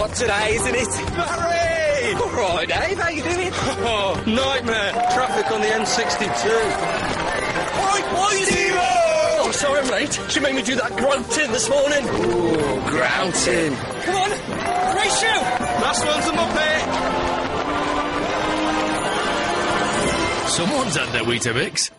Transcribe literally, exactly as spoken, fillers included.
job today, isn't it? Barry! All right, Dave, how you doing? Oh, nightmare. Traffic on the M sixty-two. Right, Whitey! Oh, sorry I'm late. She made me do that grunting this morning. Ooh, grouting. Come on, race you! Last one's a muppet. Someone's had their Weetabix.